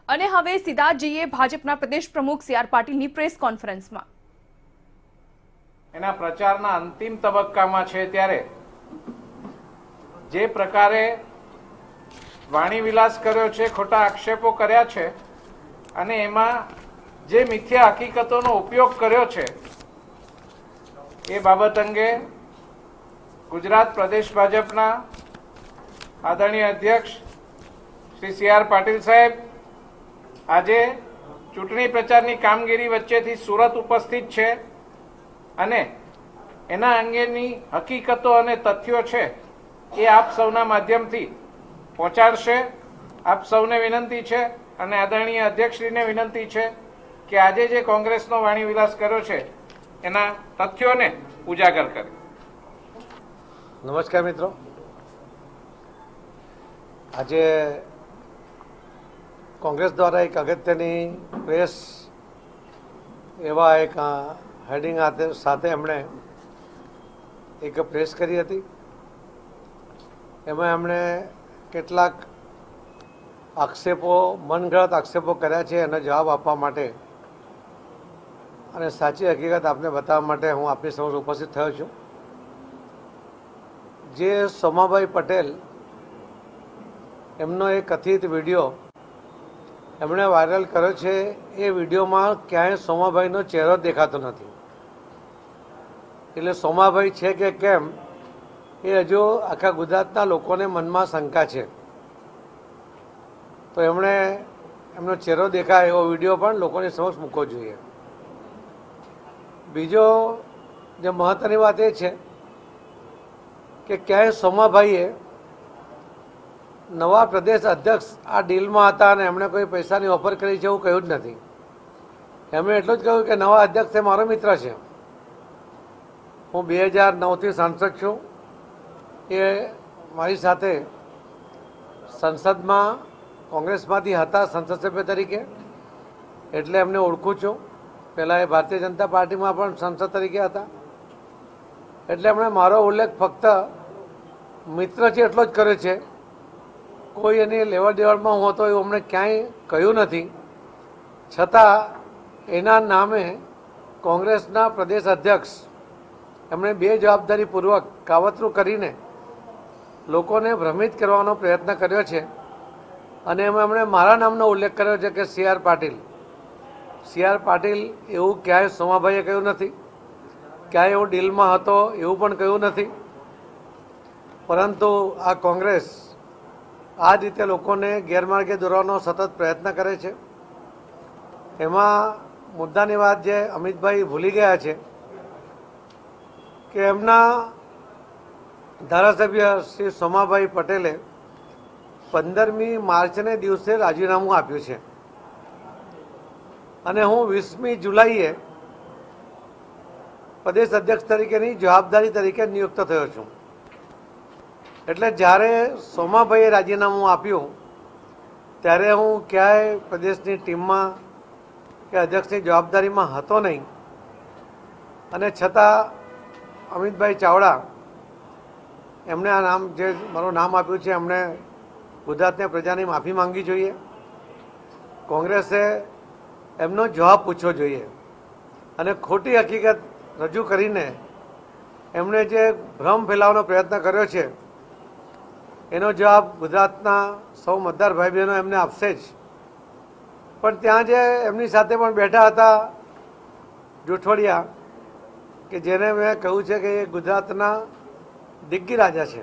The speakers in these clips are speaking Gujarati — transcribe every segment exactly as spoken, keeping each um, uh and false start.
અને હવે સીધા જઈએ ભાજપના પ્રદેશ પ્રમુખ સી આર પાટીલની પ્રેસ કોન્ફરન્સમાં। એના પ્રચારના અંતિમ તબક્કામાં છે ત્યારે જે પ્રકારે વાણી વિલાસ કર્યો છે, ખોટા આક્ષેપો કર્યા છે અને એમાં જે મિથ્યા હકીકતોનો ઉપયોગ કર્યો છે એ બાબત અંગે ગુજરાત પ્રદેશ ભાજપના આદરણીય અધ્યક્ષ શ્રી સી આર પાટીલ સાહેબ આજે ચૂંટણી પ્રચારની કામગીરી વચ્ચેથી સુરત ઉપસ્થિત છે અને એના અંગેની હકીકતો અને તથ્યો છે એ આપ સૌના માધ્યમથી પહોંચાડશે। આપ સૌને વિનંતી છે અને આદરણીય અધ્યક્ષશ્રીને વિનંતી છે કે આજે જે કોંગ્રેસનો વાણી વિલાસ કર્યો છે એના તથ્યોને ઉજાગર કરે। નમસ્કાર મિત્રો, આજે કોંગ્રેસ દ્વારા એક અગત્યની પ્રેસ એવા એક હેડિંગ સાથે એમણે એક પ્રેસ કરી હતી। એમાં એમણે કેટલાક આક્ષેપો, મનગઢંત આક્ષેપો કર્યા છે એનો જવાબ આપવા માટે અને સાચી હકીકત આપને બતાવવા માટે હું આપની સમક્ષ ઉપસ્થિત થયો છું। જે સોમાભાઈ પટેલ એમનો એક કથિત વિડીયો એમણે વાયરલ કર્યો છે, એ વિડીયોમાં ક્યાંય સોમાભાઈનો ચહેરો દેખાતો નથી। એટલે સોમાભાઈ છે કે કેમ એ હજુ આખા ગુજરાતના લોકોને મનમાં શંકા છે। તો એમણે એમનો ચહેરો દેખાય એવો વિડીયો પણ લોકોની સમક્ષ મૂકવો જોઈએ। બીજો જે મહત્ત્વની વાત એ છે કે ક્યાંય સોમાભાઈએ નવા પ્રદેશ અધ્યક્ષ આ ડીલમાં હતા અને એમણે કોઈ પૈસાની ઓફર કરી છે એવું કહ્યું જ નથી। એમણે એટલું જ કહ્યું કે નવા અધ્યક્ષ એ મારો મિત્ર છે। હું બે હજાર નવથી સાંસદ છું, એ મારી સાથે સંસદમાં કોંગ્રેસમાંથી હતા સંસદ સભ્ય તરીકે, એટલે એમને ઓળખું છું। પહેલાં એ ભારતીય જનતા પાર્ટીમાં પણ સંસદ તરીકે હતા, એટલે એમણે મારો ઉલ્લેખ ફક્ત મિત્ર છે એટલો જ કર્યો છે। કોઈ એની લેવડ દેવડમાં હું હતો એવું અમને ક્યાંય કહ્યું નથી। છતાં એના નામે કોંગ્રેસના પ્રદેશ અધ્યક્ષ એમણે બે જવાબદારીપૂર્વક કાવતરું કરીને લોકોને ભ્રમિત કરવાનો પ્રયત્ન કર્યો છે અને એમાં એમણે મારા નામનો ઉલ્લેખ કર્યો છે કે C R Patil. C R Patil એવું ક્યાંય સોમાભાઈએ કહ્યું નથી, ક્યાંય એવું ડીલમાં હતો એવું પણ કહ્યું નથી। પરંતુ આ કોંગ્રેસ આ રીતે લોકોને ગેરમાર્ગે દોરવાનો સતત પ્રયત્ન કરે છે। એમાં મુદ્દાની વાત જે અમિતભાઈ ભૂલી ગયા છે કે એમના ધારાસભ્ય શ્રી સોમાભાઈ પટેલે પંદરમી માર્ચને દિવસે રાજીનામું આપ્યું છે અને હું વીસમી જુલાઈએ પ્રદેશ અધ્યક્ષ તરીકેની જવાબદારી તરીકે નિયુક્ત થયો છું। એટલે જ્યારે સોમાભાઈએ રાજીનામું આપ્યું ત્યારે હું ક્યાંય પ્રદેશની ટીમમાં કે અધ્યક્ષની જવાબદારીમાં હતો નહીં, અને છતાં અમિતભાઈ ચાવડા એમણે આ નામ જે મારું નામ આપ્યું છે એમણે ગુજરાતની પ્રજાની માફી માંગવી જોઈએ। કોંગ્રેસે એમનો જવાબ પૂછવો જોઈએ અને ખોટી હકીકત રજૂ કરીને એમણે જે ભ્રમ ફેલાવવાનો પ્રયત્ન કર્યો છે એનો જવાબ ગુજરાતના સૌ મતદાર ભાઈ બહેનો એમને આપશે જ। પણ ત્યાં જે એમની સાથે પણ બેઠા હતા જૂઠવડિયા, કે જેને મેં કહ્યું છે કે એ ગુજરાતના દિગ્ગી રાજા છે,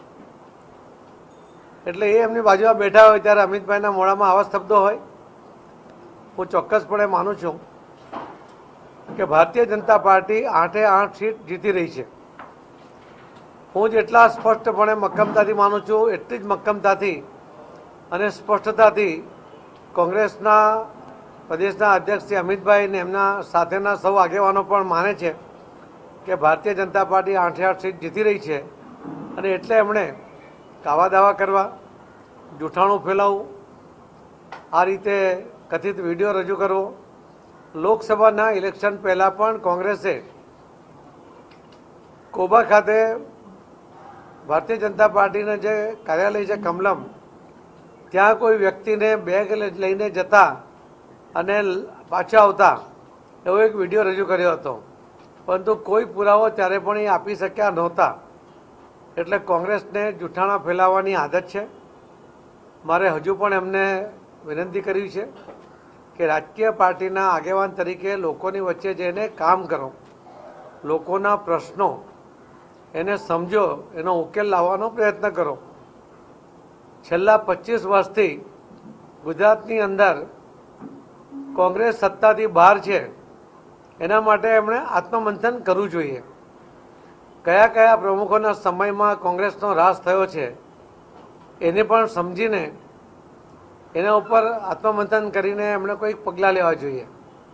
એટલે એ એમની બાજુમાં બેઠા હોય ત્યારે અમિતભાઈના મોઢામાં આવા શબ્દો હોય। હું ચોક્કસપણે માનું છું કે ભારતીય જનતા પાર્ટી આઠે આઠ સીટ જીતી રહી છે। હું જેટલા સ્પષ્ટપણે મક્કમતાથી માનું છું એટલી જ મક્કમતાથી અને સ્પષ્ટતાથી કોંગ્રેસના પ્રદેશના અધ્યક્ષ શ્રી અમિતભાઈ અને એમના સાથેના સૌ આગેવાનો પણ માને છે કે ભારતીય જનતા પાર્ટી આઠે આઠ સીટ જીતી રહી છે, અને એટલે એમણે કાવા દાવા કરવા, જૂઠાણું ફેલાવવું, આ રીતે કથિત વિડીયો રજૂ કરવો। લોકસભાના ઇલેક્શન પહેલાં પણ કોંગ્રેસે કોબા ખાતે ભારતીય જનતા પાર્ટીના જે કાર્યાલય છે કમલમ, ત્યાં કોઈ વ્યક્તિને બેગ લઈને જતા અને પાછા આવતા એવો એક વિડીયો રજૂ કર્યો હતો, પરંતુ કોઈ પુરાવો ત્યારે પણ એ આપી શક્યા નહોતા. એટલે કોંગ્રેસને જૂઠાણા ફેલાવવાની આદત છે. મારે હજુ પણ એમને વિનંતી કરવી છે કે રાજકીય પાર્ટીના આગેવાન તરીકે લોકોની વચ્ચે જઈને કામ કરો, લોકોના પ્રશ્નો એને સમજો, એનો ઉકેલ લાવવાનો પ્રયત્ન કરો. છેલ્લા પચીસ વર્ષથી ગુજરાતની અંદર કોંગ્રેસ સત્તાથી બહાર છે, એના માટે એમણે આત્મમંથન કરવું જોઈએ. કયા કયા પ્રમુખોના સમયમાં કોંગ્રેસનો રાસ થયો છે એને પણ સમજીને એના ઉપર આત્મમંથન કરીને એમણે કોઈક પગલાં લેવા જોઈએ.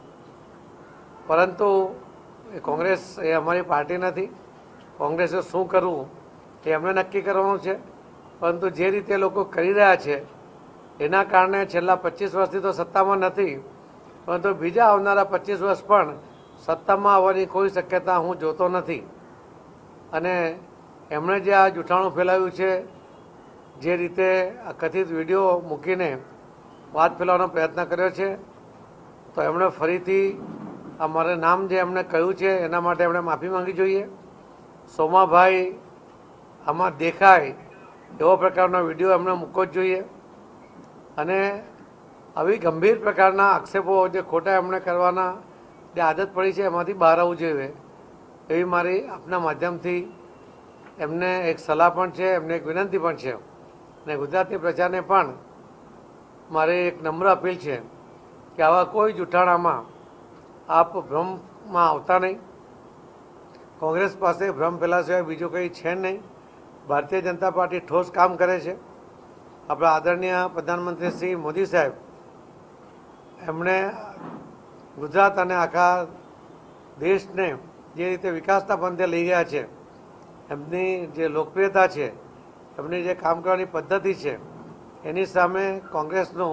પરંતુ એ કોંગ્રેસ એ અમારી પાર્ટી નથી. કોંગ્રેસે શું કરવું એ એમણે નક્કી કરવાનું છે. પરંતુ જે રીતે લોકો કરી રહ્યા છે એના કારણે છેલ્લા પચીસ વર્ષથી તો સત્તામાં નથી, પરંતુ બીજા આવનારા પચીસ વર્ષ પણ સત્તામાં આવવાની કોઈ શક્યતા હું જોતો નથી. અને એમણે જે આ જૂઠાણું ફેલાવ્યું છે, જે રીતે આ કથિત વિડીયો મૂકીને વાત ફેલાવવાનો પ્રયત્ન કર્યો છે, તો એમણે ફરીથી અમારે નામ જે એમણે કહ્યું છે એના માટે એમણે માફી માંગવી જોઈએ. સોમાભાઈ આમાં દેખાય એવો પ્રકારનો વિડીયો એમણે મૂકવો જ જોઈએ. અને આવી ગંભીર પ્રકારના આક્ષેપો જે ખોટા એમણે કરવાના જે આદત પડી છે એમાંથી બહાર આવવું જોઈએ એવી મારી આપના માધ્યમથી એમને એક સલાહ પણ છે, એમને એક વિનંતી પણ છે. અને ગુજરાતની પ્રજાને પણ મારી એક નમ્ર અપીલ છે કે આવા કોઈ જૂઠાણામાં આપ ભ્રમમાં આવતા નહીં. કોંગ્રેસ પાસે ભ્રમ ફેલા સિવાય બીજું કંઈ છે નહીં. ભારતીય જનતા પાર્ટી ઠોસ કામ કરે છે. આપણા આદરણીય પ્રધાનમંત્રી શ્રી મોદી સાહેબ એમણે ગુજરાત અને આખા દેશને જે રીતે વિકાસના પંથે લઈ ગયા છે, એમની જે લોકપ્રિયતા છે, એમની જે કામ કરવાની પદ્ધતિ છે, એની સામે કોંગ્રેસનું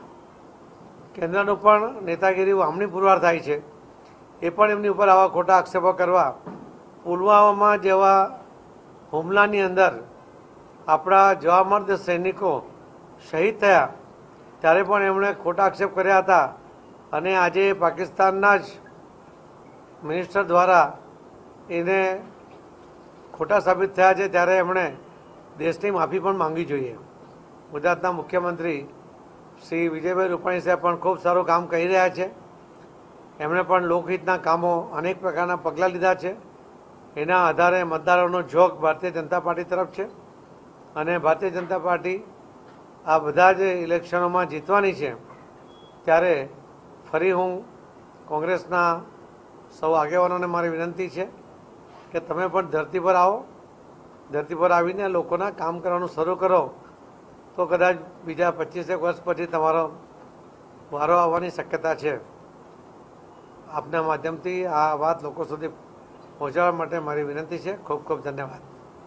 કેન્દ્રનું પણ નેતાગીરી વામણી પુરવાર થાય છે. એ પણ એમની ઉપર આવા ખોટા આક્ષેપો કરવા, પુલવામામાં જેવા હુમલાની અંદર આપણા જવામર્દ સૈનિકો શહીદ થયા ત્યારે પણ એમણે ખોટા આક્ષેપ કર્યા હતા. અને આજે પાકિસ્તાનના જ મિનિસ્ટર દ્વારા એને ખોટા સાબિત થયા છે, ત્યારે એમણે દેશની માફી પણ માંગવી જોઈએ. ગુજરાતના મુખ્યમંત્રી શ્રી વિજયભાઈ રૂપાણી સાહેબ પણ ખૂબ સારું કામ કરી રહ્યા છે. એમણે પણ લોકહિતના કામો અનેક પ્રકારના પગલાં લીધા છે. એના આધારે મતદારોનો ઝોક ભારતીય જનતા પાર્ટી તરફ છે. અને ભારતીય જનતા પાર્ટી આ બધા જ ઇલેક્શનોમાં જીતવાની છે. ત્યારે ફરી હું કોંગ્રેસના સૌ આગેવાનોને મારી વિનંતી છે કે તમે પણ ધરતી પર આવો, ધરતી પર આવીને લોકોના કામ કરવાનું શરૂ કરો, તો કદાચ બીજા પચીસેક વર્ષ પછી તમારો વારો આવવાની શક્યતા છે. આપના માધ્યમથી આ વાત લોકો સુધી પહોંચાડવા માટે મારી વિનંતી છે. ખૂબ ખૂબ ધન્યવાદ.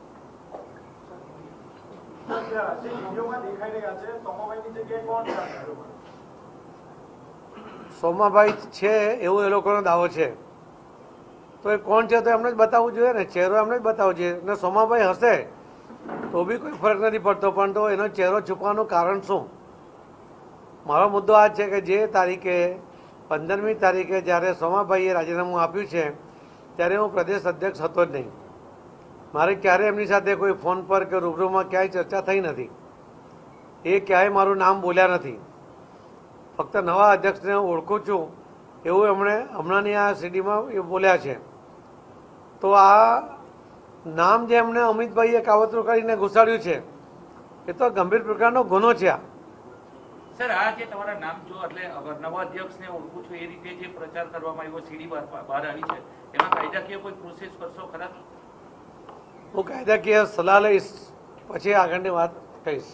સોમાભાઈ છે એવું એ લોકોનો દાવો છે, તો એ કોણ છે તો એમને જ બતાવવું જોઈએ ને. ચહેરો એમને જ બતાવવો જોઈએ. ને સોમાભાઈ હશે તો બી કોઈ ફરક નથી પડતો, પણ તો એનો ચહેરો છુપાવવાનું કારણ શું? મારો મુદ્દો આ છે કે જે તારીખે પંદરમી તારીખે જ્યારે સોમાભાઈએ રાજીનામું આપ્યું છે ત્યારે હું પ્રદેશ અધ્યક્ષ હતો જ નહીં. મારે ક્યારેય એમની સાથે કોઈ ફોન પર કે રૂબરૂમાં ક્યાંય ચર્ચા થઈ નથી. એ ક્યાંય મારું નામ બોલ્યા નથી. ફક્ત નવા અધ્યક્ષને ઓળખું છું એવું એમણે હમણાંની આ સીડીમાં એ બોલ્યા છે. તો આ નામ જે એમણે અમિતભાઈએ કાવતરું કરીને ઘુસાડ્યું છે એ તો ગંભીર પ્રકારનો ગુનો છે. આ સર, આ જે તમારા નામ જો એટલે નવા અધ્યક્ષને ઓળખું છું એ રીતે જે પ્રચાર કરવામાં આવ્યો, સીડી બહાર આવી છે, એમાં કાયદાકીય કોઈ પ્રોસેસ કરશો ખરા? હું કાયદાકીય સલાહ લઈશ, પછી આગળની વાત કહીશ.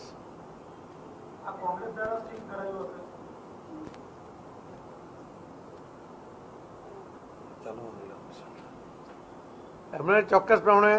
એમણે ચોક્કસપણે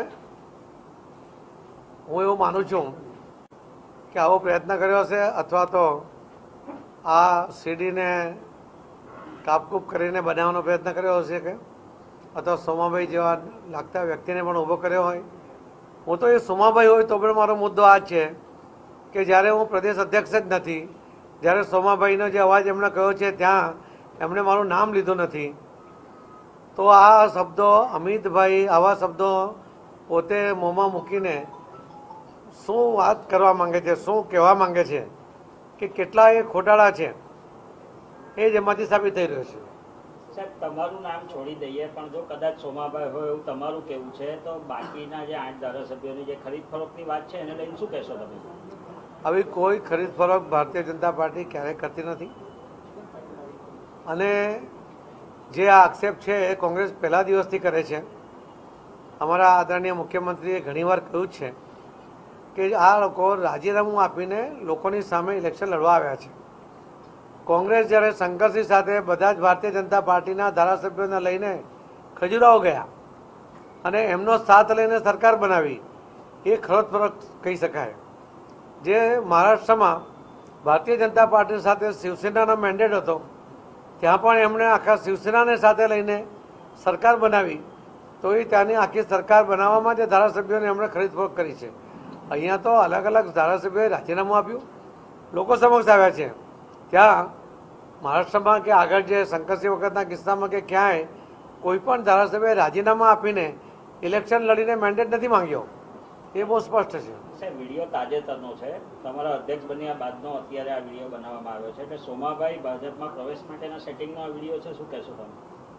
હું એવું માનું છું કે આવો પ્રયત્ન કર્યો હશે, અથવા તો આ સીડીને કાપકૂપ કરીને બનાવવાનો પ્રયત્ન કર્યો હશે, કે અથવા સોમાભાઈ જેવા લાગતા વ્યક્તિને પણ ઊભો કર્યો હોય. હું તો એ સોમાભાઈ હોય તો પણ મારો મુદ્દો આ છે કે જ્યારે હું પ્રદેશ અધ્યક્ષ જ નથી, જ્યારે સોમાભાઈનો જે અવાજ એમણે કહ્યો છે ત્યાં એમણે મારું નામ લીધું નથી, તો આ શબ્દો અમિતભાઈ આવા શબ્દો પોતે મોંમાં મૂકીને શું વાત કરવા માંગે છે, શું કહેવા માંગે છે, કે કેટલા એ ખોટાળા છે, એ જ એમાંથી સાબિત થઈ રહ્યો છે. સાહેબ, તમારું નામ છોડી દઈએ, પણ જો કદાચ સોમાભાઈ હોય એવું તમારું કહેવું છે, તો બાકીના જે આઠ ધારાસભ્યોની જે ખરીદ ફરોખની વાત છે એને લઈને શું કહેશો તમે? આવી કોઈ ખરીદ ફરોખ ભારતીય જનતા પાર્ટી ક્યારેય કરતી નથી. અને જે આ આક્ષેપ છે એ કોંગ્રેસ પહેલા દિવસથી કરે છે. અમારા આદરણીય મુખ્યમંત્રીએ ઘણીવાર કહ્યું છે કે આ લોકો રાજીનામું આપીને લોકોની સામે ઇલેક્શન લડવા આવ્યા છે. કોંગ્રેસ જ્યારે શંકરસિંહ સાથે બધા જ ભારતીય જનતા પાર્ટીના ધારાસભ્યોને લઈને ખજુરાહો ગયા અને એમનો સાથ લઈને સરકાર બનાવી, એ ખરો ફરક કહી શકાય. જે મહારાષ્ટ્રમાં ભારતીય જનતા પાર્ટી સાથે શિવસેનાનો મેન્ડેટ હતો, ત્યાં પણ એમણે આખા શિવસેનાને સાથે લઈને સરકાર બનાવી, તો એ ત્યાંની આખી સરકાર બનાવવામાં જે ધારાસભ્યોને એમણે ખરીદ ફરોખ કરી છે. અહીંયા તો અલગ અલગ ધારાસભ્યોએ રાજીનામું આપ્યું, લોકો સમક્ષ આવ્યા છે. ત્યાં મહારાષ્ટ્રમાં કે આગળ જે શંકરસિંહ વખતના કિસ્સામાં કે ક્યાંય કોઈ પણ ધારાસભ્યએ રાજીનામા આપીને ઇલેક્શન લડીને મેન્ડેટ નથી માંગ્યો, એ બહુ સ્પષ્ટ છે. સાહેબ, વિડીયો તાજેતરનો છે, તમારા અધ્યક્ષ બન્યા બાદનો અત્યારે આ વિડીયો બનાવવામાં આવ્યો છે, એટલે સોમાભાઈ ભાજપમાં પ્રવેશ માટેના સેટિંગનો આ વિડીયો છે, શું કહેશો તમે?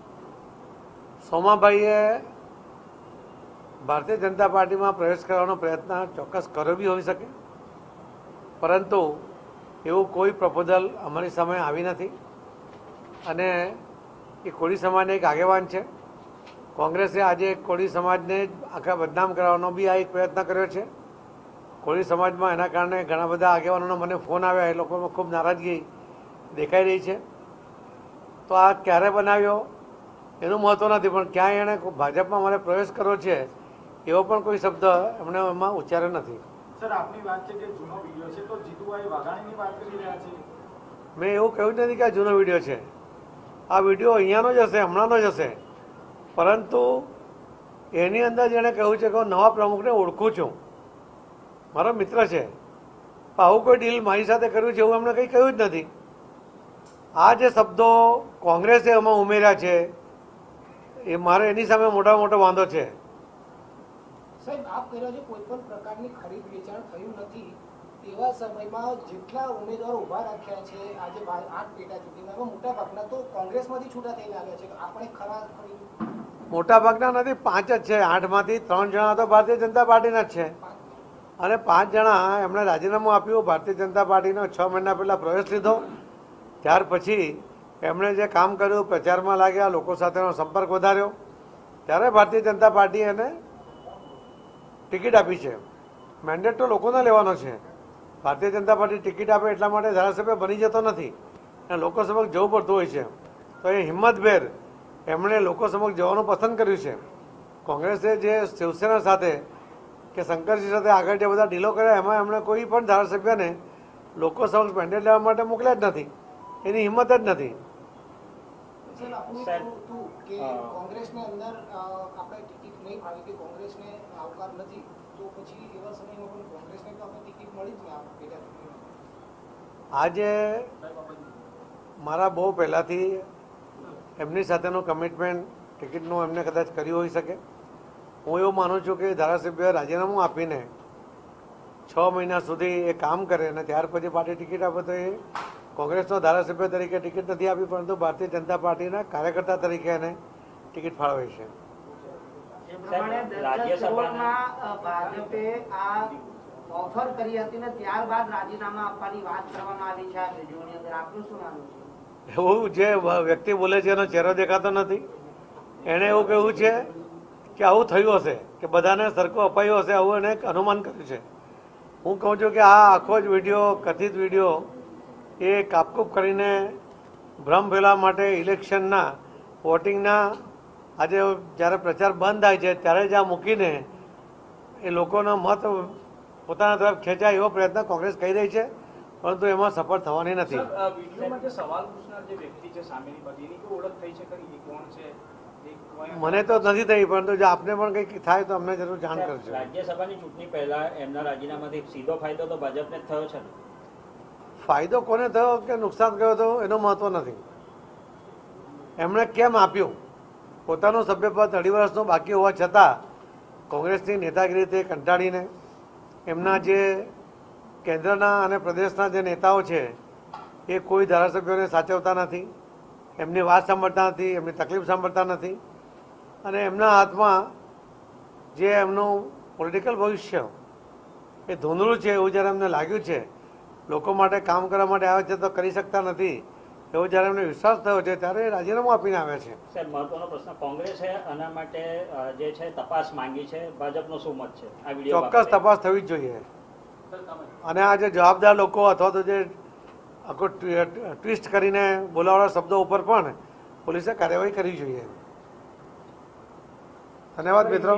સોમાભાઈએ ભારતીય જનતા પાર્ટીમાં પ્રવેશ કરવાનો પ્રયત્ન ચોક્કસ કર્યો બી હોઈ શકે, પરંતુ એવું કોઈ પ્રપોઝલ અમારી સામે આવી નથી. અને એ કોળી સમાજના એક આગેવાન છે. કોંગ્રેસે આજે કોળી સમાજને આખા બદનામ કરવાનો બી આ એક પ્રયત્ન કર્યો છે. કોળી સમાજમાં એના કારણે ઘણા બધા આગેવાનોનો મને ફોન આવ્યા, એ લોકોમાં ખૂબ નારાજગી દેખાઈ રહી છે. તો આ ક્યારે બનાવ્યો એનું મહત્ત્વ નથી, પણ ક્યાંય એણે ભાજપમાં મને પ્રવેશ કર્યો છે એવો પણ કોઈ શબ્દ એમણે એમાં ઉચ્ચાર્યો નથી. સર, આપની વાત છે કે જૂનો વિડિયો છે, તો જીતુભાઈ વાઘાણીની વાત કરી રહ્યા છે. મેં એવું કહ્યું જ નથી કે આ જૂનો વિડીયો છે. આ વિડીયો અહીંયાનો જ હશે, હમણાંનો જ હશે, પરંતુ એની અંદર જેણે કહ્યું છે કે હું નવા પ્રમુખને ઓળખું છું, મારો મિત્ર છે, આવું કોઈ ડીલ મારી સાથે કર્યું છે એવું એમણે કંઈ કહ્યું જ નથી. આ જે શબ્દો કોંગ્રેસે એમાં ઉમેર્યા છે એ મારે એની સામે મોટા મોટો વાંધો છે. સાહેબ, આપ કહી રહ્યા છો કોઈ પણ પ્રકારની ખરીદ વેચાણ થયું નથી, એવા સમયમાં જેટલા ઉમેદવારો ઉભા રાખ્યા છે આજે આઠ પેટા ચૂંટણીમાં, મોટા ભાગના તો કોંગ્રેસમાંથી છૂટા થઈને આવ્યા છે. આપણે ખરા ખરી મોટા ભાગના નથી, પાંચ જ છે. આઠમાંથી ત્રણ જણા તો ભારતીય જનતા પાર્ટીના જ છે, અને પાંચ જણા એમણે રાજીનામું આપ્યું. ભારતીય જનતા પાર્ટીનો છ મહિના પહેલાં પ્રવેશ લીધો, ત્યાર પછી એમણે જે કામ કર્યું, પ્રચારમાં લાગ્યા, લોકો સાથેનો સંપર્ક વધાર્યો, ત્યારે ભારતીય જનતા પાર્ટીએ એને ટિકિટ આપી છે. મેન્ડેટ તો લોકોને લેવાનો છે. ભારતીય જનતા પાર્ટી ટિકિટ આપે એટલા માટે ધારાસભ્ય બની જતો નથી, અને લોકો સમક્ષ જવું પડતું હોય છે. તો એ હિંમતભેર એમણે લોકો સમક્ષ જવાનું પસંદ કર્યું છે. કોંગ્રેસે જે શિવસેના સાથે કે શંકરસિંહ સાથે આગળ જે બધા ડીલો કર્યા, એમાં એમણે કોઈ પણ ધારાસભ્યને લોકો સમક્ષ મેન્ડેટ લેવા માટે મોકલ્યા જ નથી, એની હિંમત જ નથી. સર, આપનું એવું હતું કે કોંગ્રેસની અંદર આપણે ટિકિટ નહીં ફાવી કે કોંગ્રેસને આવકાર નથી, તો પછી એવા સમયમાં પણ કોંગ્રેસને તો આપણે ટિકિટ મળી જ ને આ પેટા ચૂંટણીમાં. આજે મારા બહુ પહેલાંથી એમની સાથેનું કમિટમેન્ટ ટિકિટનું એમને કદાચ કર્યું હોઈ શકે. હું એવું માનું છું કે ધારાસભ્ય રાજીનામું આપીને છ મહિના સુધી એ કામ કરે અને ત્યાર પછી પાર્ટી ટિકિટ આપે, તો એ કોંગ્રેસનો ધારાસભ્ય તરીકે ટિકિટ નથી આપી, પરંતુ ભારતીય જનતા પાર્ટીના કાર્યકર્તા તરીકે એને ટિકિટ ફાળવી છે. ભાજપે આ ઓફર કરી હતી ને ત્યારબાદ રાજીનામા આપવાની વાત કરવામાં આવી છે આ વિડીયોની અંદર, આપનું શું માનવું છે? એવું જે વ્યક્તિ બોલે છે એનો ચહેરો દેખાતો નથી. એણે એવું કહ્યું છે કે આવું થયું હશે, કે બધાને સરખું અપાયું હશે, આવું એને એક અનુમાન કર્યું છે. હું કહું છું કે આ આખો જ વિડીયો, કથિત વિડીયો, એ કાપકૂપ કરીને ભ્રમ ફેલાવવા માટે ઇલેક્શનના વોટિંગના આજે જ્યારે પ્રચાર બંધ થાય છે ત્યારે જ આ મૂકીને એ લોકોનો મત પોતાના તરફ ખેંચાય એવો પ્રયત્ન કોંગ્રેસ કરી રહી છે, પરંતુ એમાં સફળ થવાની નથી. વિડીયોમાં જે સવાલ પૂછનાર જે વ્યક્તિ છે સામેની બાજુ, એની કોઈ ઓળખ થઈ છે ખરી? કોણ છે? મને તો નથી થઈ, પરંતુ જો આપને પણ કંઈક થાય તો અમને જરૂર જાણ કરજો. રાજ્યસભાની ચૂંટણી પહેલા એમના રાજીનામાથી સીધો ફાયદો તો ભાજપને જ થયો છે ને. ફાયદો કોને થયો કે નુકસાન ગયો હતો એનો મહત્વ નથી. એમણે કેમ આપ્યું? પોતાનું સભ્યપદ અઢી વર્ષનું બાકી હોવા છતાં કોંગ્રેસની નેતાગીરીથી કંટાળીને એમના જે કેન્દ્રના અને પ્રદેશના જે નેતાઓ છે એ કોઈ ધારાસભ્યોને સાચવતા નથી, એમની વાત સાંભળતા નથી, એમની તકલીફ સાંભળતા નથી, અને એમના હાથમાં જે એમનું પોલિટિકલ ભવિષ્ય એ ધૂંધળું છે એવું જ્યારે એમને લાગ્યું છે, લોકો માટે કામ કરવા માટે આવે છે તો કરી શકતા નથી એવો જ્યારે એમને વિશ્વાસ થયો છે, ત્યારે રાજીનામું આપીને આવ્યા છે. સાહેબ, મહત્વનો પ્રશ્ન, કોંગ્રેસે આના માટે જે છે તપાસ માંગી છે, ભાજપનો શું મત છે આ વિડીયો? ચોક્કસ તપાસ થવી જ જોઈએ, અને આ જે જવાબદાર લોકો અથવા તો જે આખો ટ્વિસ્ટ કરીને બોલાવાળા શબ્દો ઉપર પણ પોલીસે કાર્યવાહી કરવી જોઈએ. ધન્યવાદ મિત્રો.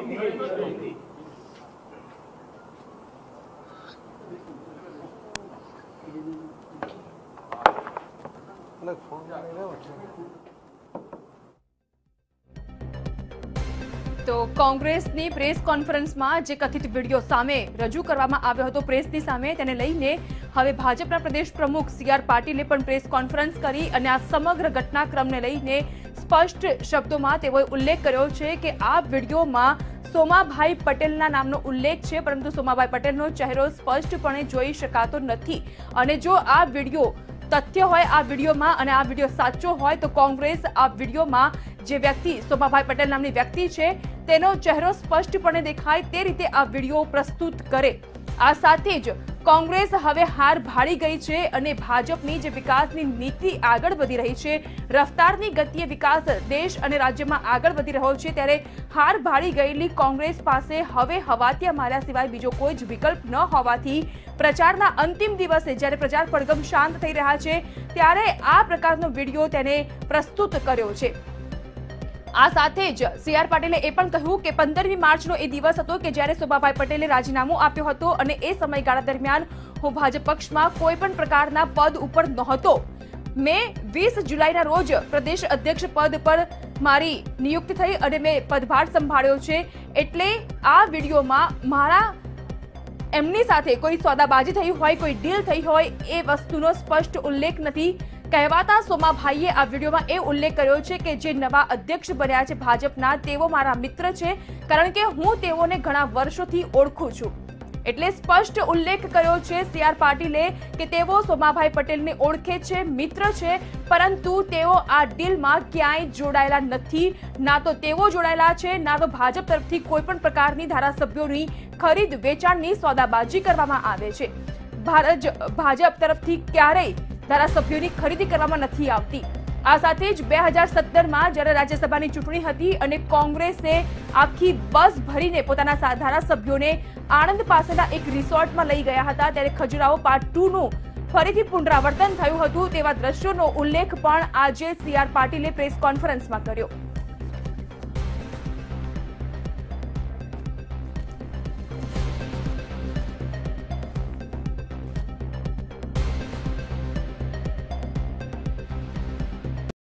તો કોંગ્રેસની પ્રેસ કોન્ફરન્સમાં જે કથિત વિડીયો સામે રજૂ કરવામાં આવ્યો હતો પ્રેસની સામે, તેને લઈને હવે ભાજપના પ્રદેશ પ્રમુખ સી આર પાટીલે પણ પ્રેસ કોન્ફરન્સ કરી અને આ સમગ્ર ઘટનાક્રમને લઈને સ્પષ્ટ શબ્દોમાં તેઓએ ઉલ્લેખ કર્યો છે કે આ વિડીયોમાં સોમાભાઈ પટેલના નામનો ઉલ્લેખ છે, પરંતુ સોમાભાઈ પટેલનો ચહેરો સ્પષ્ટપણે જોઈ શકાતો નથી. અને જો આ વિડીયો તથ્ય હોય આ વિડીયોમાં અને આ વિડીયો સાચો હોય તો કોંગ્રેસ આ વિડીયોમાં જે વ્યક્તિ સોમાભાઈ પટેલ નામની વ્યક્તિ છે તેનો ચહેરો સ્પષ્ટપણે દેખાય તે રીતે આ વિડીયો પ્રસ્તુત કરે. આ સાથે જ કોંગ્રેસ હવે હાર ભાળી ગઈ છે અને ભાજપની જે વિકાસની નીતિ આગળ વધી રહી છે, રફતારની ગતિએ વિકાસ દેશ અને રાજ્યમાં આગળ વધી રહ્યો છે, ત્યારે હાર ભાળી ગયેલી કોંગ્રેસ પાસે હવે હવાતિયા માર્યા સિવાય બીજો કોઈ જ વિકલ્પ ન હોવાથી પ્રચારના અંતિમ દિવસે જ્યારે પ્રચાર પડઘમ શાંત થઈ રહ્યા છે ત્યારે આ પ્રકારનો વિડીયો તેને પ્રસ્તુત કર્યો છે. આ સાથે જ સી આર પાટીલે એ પણ કહ્યું કે પંદરમી માર્ચનો એ દિવસ હતો કે જ્યારે સોમાભાઈ પટેલે રાજીનામું આપ્યો હતો અને એ સમયગાળા દરમિયાન હું ભાજપ પક્ષમાં કોઈ પણ પ્રકારના પદ ઉપર નહોતો. મેં વીસ જુલાઈના રોજ પ્રદેશ અધ્યક્ષ પદ પર મારી નિયુક્તિ થઈ અને મેં પદભાર સંભાળ્યો છે. એટલે આ વિડીયોમાં મારા એમની સાથે કોઈ સોદાબાજી થઈ હોય, કોઈ ડીલ થઈ હોય એ વસ્તુનો સ્પષ્ટ ઉલ્લેખ નથી. કહેવાતા સોમાભાઈએ આ વિડીયોમાં એ ઉલ્લેખ કર્યો છે કે જે નવા અધ્યક્ષ બન્યા છે ભાજપના તેઓ મારા મિત્ર છે, કારણ કે હું તેઓને ઘણા વર્ષોથી ઓળખું છું. એટલે સ્પષ્ટ ઉલ્લેખ કર્યો છે સી આર પાટીલે કે તેઓ સોમાભાઈ પટેલને ઓળખે છે, મિત્ર છે, પરંતુ તેઓ આ ડીલમાં ક્યાંય જોડાયેલા નથી. ના તો તેઓ જોડાયેલા છે, ના તો ભાજપ તરફથી કોઈ પણ પ્રકારની ધારાસભ્યોની ખરીદ વેચાણની સોદાબાજી કરવામાં આવે છે. ભાજપ તરફથી ક્યારેય ધારાસભ્યોની ખરીદી કરવામાં નથી આવતી. આ સાથે જ બે હજાર સત્તરમાં જ્યારે રાજ્યસભાની ચૂંટણી હતી અને કોંગ્રેસે આખી બસ ભરીને પોતાના ધારાસભ્યોને આણંદ પાસેના એક રિસોર્ટમાં લઈ ગયા હતા, ત્યારે ખજુરાહો પાર્ટ ટુ નું ફરીથી પુનરાવર્તન થયું હતું તેવા દ્રશ્યોનો ઉલ્લેખ પણ આજે સી આર પાટીલે પ્રેસ કોન્ફરન્સમાં કર્યો.